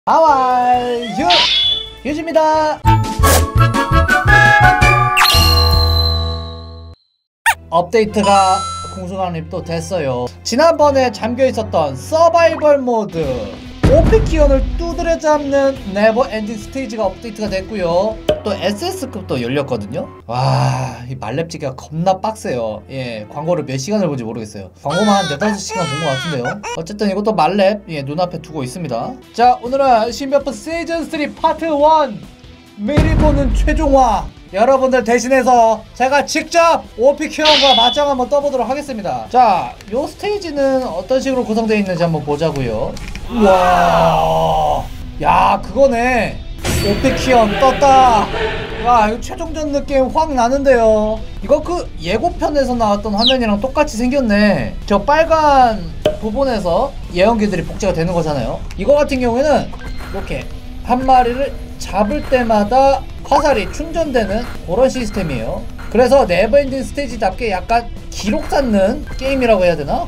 하와이유 유즈입니다. 업데이트가 공수강립도 됐어요. 지난번에 잠겨있었던 서바이벌 모드 오피키온을 두드려 잡는 네버 엔딩 스테이지가 업데이트가 됐고요. 또 SS급도 열렸거든요. 와, 이 말렙지기가 겁나 빡세요. 예, 광고를 몇 시간을 본지 모르겠어요. 광고만 한 4-5시간 본 것 같은데요. 어쨌든 이것도 말렙 눈앞에 두고 있습니다. 자, 오늘은 신베프 시즌3 파트 1 미리 보는 최종화, 여러분들 대신해서 제가 직접 오피키온과 맞짱 한번 떠보도록 하겠습니다. 자, 요 스테이지는 어떤 식으로 구성되어 있는지 한번 보자고요. 우와, 야, 그거네. 오피키온 떴다. 와, 이거 최종전 느낌 확 나는데요. 이거 그 예고편에서 나왔던 화면이랑 똑같이 생겼네. 저 빨간 부분에서 예언기들이 복제가 되는 거잖아요. 이거 같은 경우에는 이렇게 한 마리를 잡을 때마다 화살이 충전되는 그런 시스템이에요. 그래서 네버엔딩 스테이지답게 약간 기록 쌓는 게임이라고 해야 되나?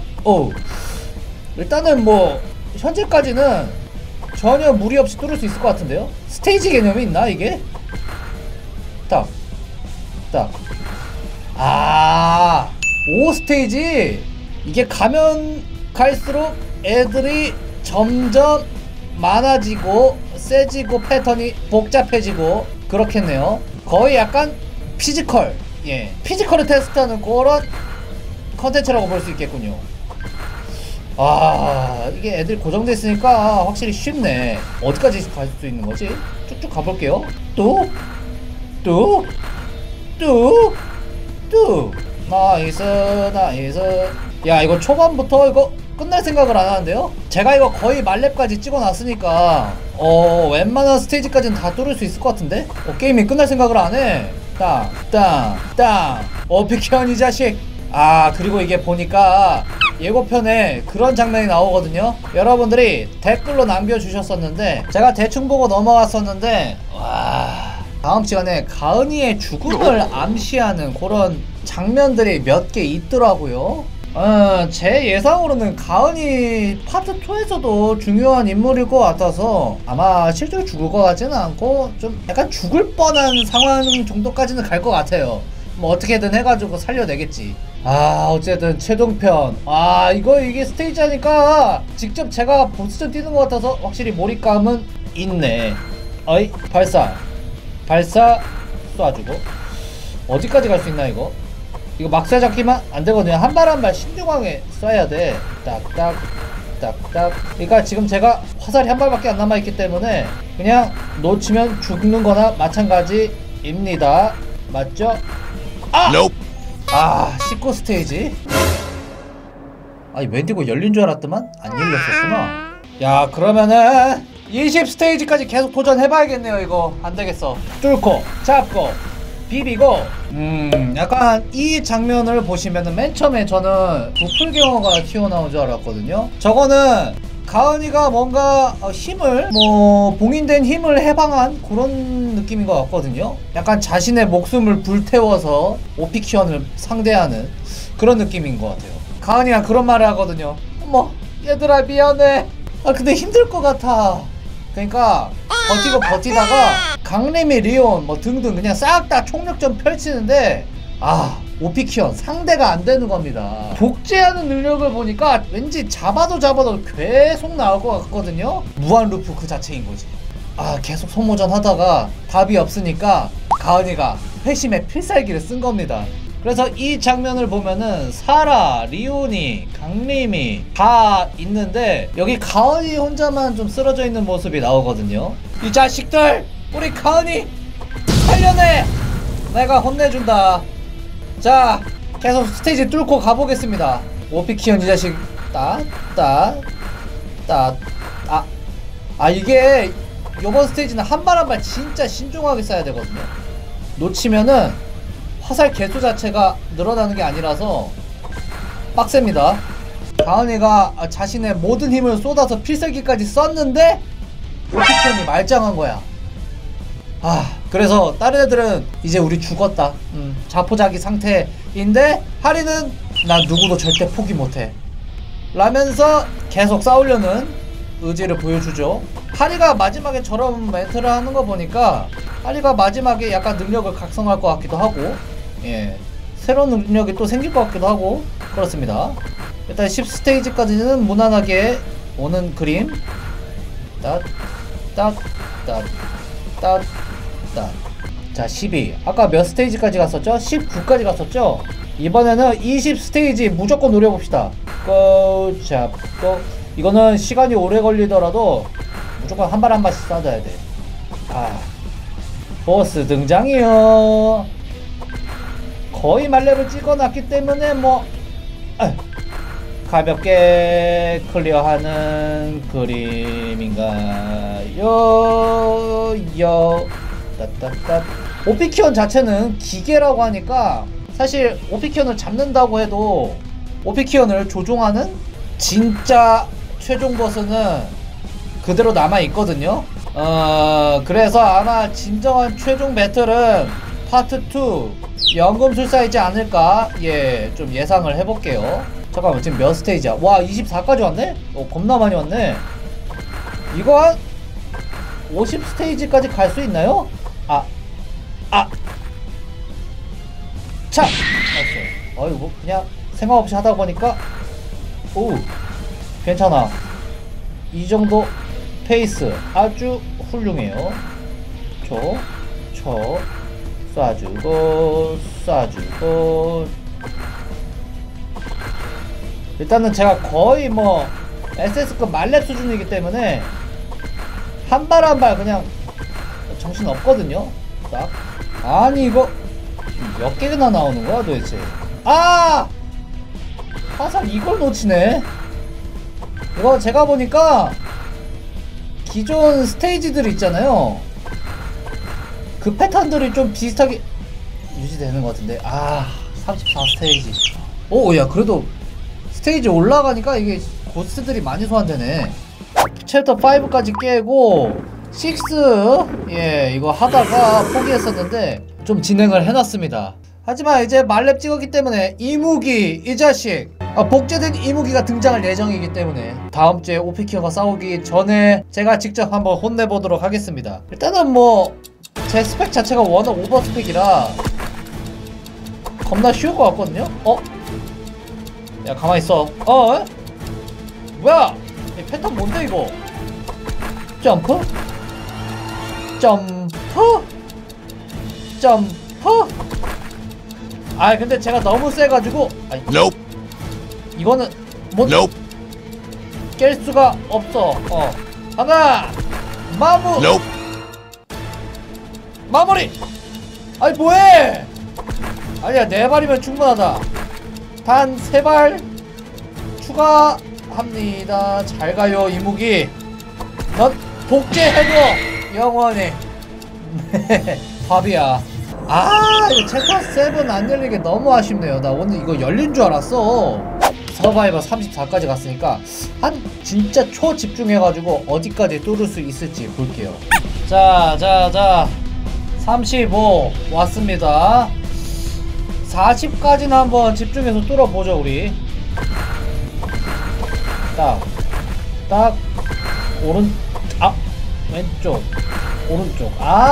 일단은 뭐 현재까지는 전혀 무리 없이 뚫을 수 있을 것 같은데요? 스테이지 개념이 있나 이게? 딱 5스테이지? 이게 가면 갈수록 애들이 점점 많아지고 세지고 패턴이 복잡해지고 그렇겠네요. 거의 약간 피지컬, 피지컬을 테스트하는 그런 컨텐츠라고 볼 수 있겠군요. 이게 애들이 고정돼 있으니까 확실히 쉽네. 어디까지 갈 수 있는 거지? 쭉쭉 가볼게요. 뚝 나이스. 야, 이거 초반부터 이거 끝날 생각을 안 하는데요? 제가 이거 거의 말렙까지 찍어놨으니까 웬만한 스테이지까지는 다 뚫을 수 있을 것 같은데? 게임이 끝날 생각을 안 해. 땅 오피키온 이 자식. 그리고 이게 보니까 예고편에 그런 장면이 나오거든요. 여러분들이 댓글로 남겨주셨었는데 제가 대충 보고 넘어갔었는데, 와, 다음 시간에 가은이의 죽음을 암시하는 그런 장면들이 몇 개 있더라고요. 제 예상으로는 가은이 파트 2에서도 중요한 인물일 것 같아서 아마 실제로 죽을 것 같지는 않고 좀 약간 죽을 뻔한 상황 정도까지는 갈 것 같아요. 뭐 어떻게든 해가지고 살려내겠지. 어쨌든 최종편. 이게 스테이지 하니까 직접 제가 보스전 뛰는 것 같아서 확실히 몰입감은 있네. 발사 쏴주고. 어디까지 갈 수 있나 이거? 이거 막사 잡기만 안 되거든요. 한 발 한 발 신중하게 쏴야 돼. 딱딱. 그러니까 지금 제가 화살이 한 발밖에 안 남아있기 때문에 그냥 놓치면 죽는 거나 마찬가지입니다. 맞죠? Nope. 19 스테이지. 웬디고 열린 줄 알았더만 안 열렸었구나. 야, 그러면은 20 스테이지까지 계속 도전해봐야겠네요. 이거 안되겠어. 뚫고 잡고 비비고. 약간 이 장면을 보시면은 맨 처음에 저는 도플갱어가 튀어나온 줄 알았거든요. 저거는 가은이가 뭔가 힘을, 봉인된 힘을 해방한 그런 느낌인 것 같거든요. 약간 자신의 목숨을 불태워서 오피키온을 상대하는 그런 느낌인 것 같아요. 가은이가 그런 말을 하거든요. 어머, 얘들아 미안해. 근데 힘들 것 같아. 그러니까 버티다가 강림이 리온 등등 그냥 싹 다 총력전 펼치는데 오피키온 상대가 안 되는 겁니다. 복제하는 능력을 보니까 왠지 잡아도 계속 나올 것 같거든요. 무한 루프 그 자체인 거지. 계속 소모전 하다가 답이 없으니까 가은이가 회심의 필살기를 쓴 겁니다. 그래서 이 장면을 보면은 사라, 리온이, 강림이 다 있는데 여기 가은이 혼자만 좀 쓰러져 있는 모습이 나오거든요. 이 자식들! 우리 가은이 살려내! 내가 혼내준다. 자, 계속 스테이지 뚫고 가보겠습니다. 오피키온 이 자식. 이게 요번 스테이지는 한 발 한 발 진짜 신중하게 쏴야 되거든요. 놓치면은 화살 개수 자체가 늘어나는 게 아니라서 빡셉니다. 가은이가 자신의 모든 힘을 쏟아서 필살기까지 썼는데 오피키온이 말짱한 거야. 그래서 다른 애들은 이제 우리 죽었다, 자포자기 상태인데 하리는 나 누구도 절대 포기 못해 라면서 계속 싸우려는 의지를 보여주죠. 하리가 마지막에 저런 멘트를 하는 거 보니까 하리가 마지막에 약간 능력을 각성할 것 같기도 하고, 예, 새로운 능력이 또 생길 것 같기도 하고 그렇습니다. 일단 10스테이지까지는 무난하게 오는 그림. 자, 12. 아까 몇 스테이지까지 갔었죠? 19까지 갔었죠? 이번에는 20스테이지 무조건 노려봅시다. 고 잡고. 이거는 시간이 오래 걸리더라도 무조건 한 발 한 발씩 쏴줘야 돼. 보스 등장이요. 거의 말렙을 찍어놨기 때문에 뭐 가볍게 클리어하는 그림인가요? 오피키온 자체는 기계라고 하니까 사실 오피키온을 잡는다고 해도 오피키온을 조종하는 진짜 최종 보스는 그대로 남아있거든요. 그래서 아마 진정한 최종 배틀은 파트 2 연금술사이지 않을까, 예, 좀 예상을 해볼게요. 잠깐만, 지금 몇 스테이지야? 와, 24까지 왔네? 겁나 많이 왔네. 이거 한 50스테이지까지 갈 수 있나요? 자! 이거 그냥 생각 없이 하다 보니까 괜찮아. 이 정도 페이스 아주 훌륭해요. 쏴주고 일단은 제가 거의 뭐 SS급 말렙 수준이기 때문에 한 발 한 발 그냥 정신 없거든요. 딱. 아니 이거 몇 개나 나오는 거야 도대체? 화살 이걸 놓치네. 이거 제가 보니까 기존 스테이지들 있잖아요, 그 패턴들이 좀 비슷하게 유지되는 것 같은데. 34스테이지. 야, 그래도 스테이지 올라가니까 이게 고스트들이 많이 소환되네. 챕터 5까지 깨고 6, 예, 이거 하다가 포기했었는데 좀 진행을 해놨습니다. 하지만 이제 말렙 찍었기 때문에 이무기, 이 자식, 복제된 이무기가 등장할 예정이기 때문에 다음주에 오피키어가 싸우기 전에 제가 직접 한번 혼내보도록 하겠습니다. 일단은 뭐 제 스펙 자체가 워낙 오버 스펙이라 겁나 쉬울 것 같거든요? 야, 가만있어. 뭐야? 이 패턴 뭔데 이거? 점프? 근데 제가 너무 세가지고 Nope. 이거는 못 Nope. 깰 수가 없어. 하나, Nope. 마무리. 뭐해? 아니야, 4발이면 충분하다. 단 3발 추가합니다. 잘 가요 이무기. 넌 복제해줘 영원히. 밥이야. 이거 챕터 7 안 열리게 너무 아쉽네요. 나 오늘 이거 열린 줄 알았어. 서바이버 34까지 갔으니까 한 진짜 초집중해가지고 어디까지 뚫을 수 있을지 볼게요. 자 35 왔습니다. 40까지는 한번 집중해서 뚫어보죠 우리. 딱 왼쪽 오른쪽.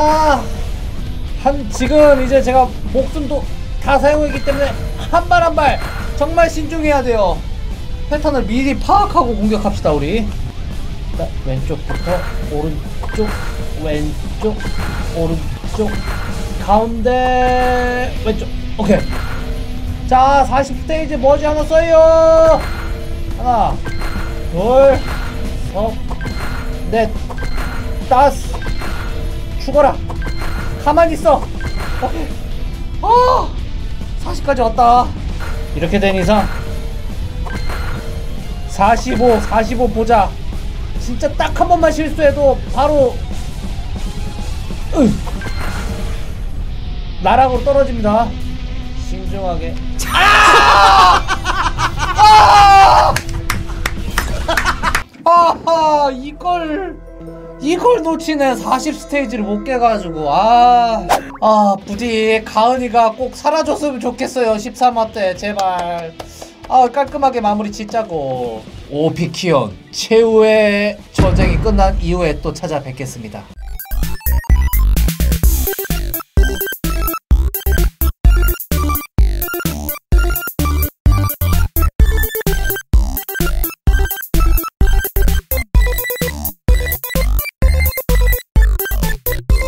지금 이제 제가 목숨도 다 사용했기 때문에 한 발 한 발 정말 신중해야 돼요. 패턴을 미리 파악하고 공격합시다 우리. 왼쪽부터 오른쪽, 왼쪽, 오른쪽, 가운데, 왼쪽. 오케이. 자, 40스테이지 머지않았어요. 하나, 둘, 넷, 다섯. 죽어라. 가만히 있어. 오케이. 40까지 왔다. 이렇게 된 이상 45 보자. 진짜 딱 한 번만 실수해도 바로 나락으로 떨어집니다. 신중하게. 이걸 놓치네. 40스테이지를 못 깨가지고. 부디 가은이가 꼭 사라졌으면 좋겠어요. 13화 때 제발. 깔끔하게 마무리 짓자고. 오피키온 최후의 전쟁이 끝난 이후에 또 찾아뵙겠습니다.